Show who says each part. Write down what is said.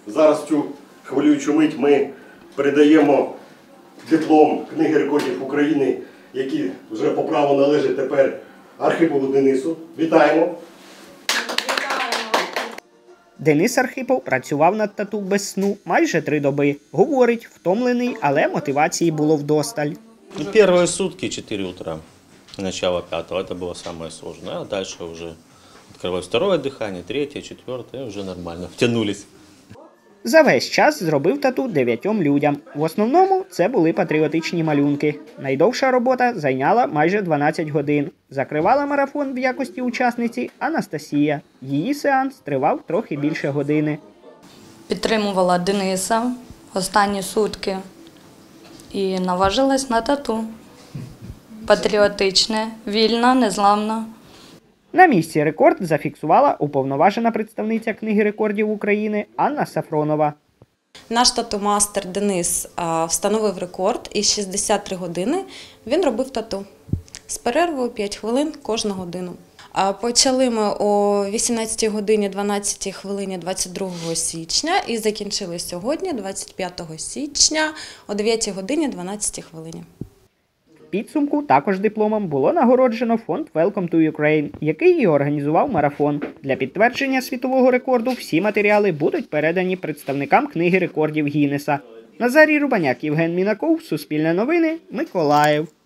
Speaker 1: Зараз в цю хвилюючу мить ми передаємо диплом Книги рекордів України, який вже по праву належить тепер Архипову Денису. Вітаємо!
Speaker 2: Денис Архипов працював над тату без сну майже 3 доби. Говорить, втомлений, але мотивації було вдосталь.
Speaker 3: Первые сутки 4 утра, начало 5-го, это было самое сложное. А дальше уже открываю второе дыхание, третье, четвертое, и уже нормально, втянулись.
Speaker 2: За весь час зробив тату 9 людям. В основному це були патріотичні малюнки. Найдовша робота зайняла майже 12 годин. Закривала марафон в якості учасниці Анастасія. Її сеанс тривав трохи більше години.
Speaker 4: Підтримувала Дениса останні сутки і наважилась на тату. Патріотичне, вільна, незламна.
Speaker 2: На місці рекорд зафіксувала уповноважена представниця Книги рекордів України Анна Сафронова.
Speaker 5: Наш тату-мастер Денис встановив рекорд і 63 години він робив тату. З перервою 5 хвилин кожну годину. Почали ми о 18 годині 12 хвилині 22 січня і закінчили сьогодні, 25 січня, о 9 годині 12 хвилині.
Speaker 2: В підсумку також дипломом було нагороджено фонд Welcome to Ukraine, який і організував марафон. Для підтвердження світового рекорду всі матеріали будуть передані представникам Книги рекордів Гіннеса. Назарій Рубаняк, Євген Мінаков, Суспільне новини, Миколаїв.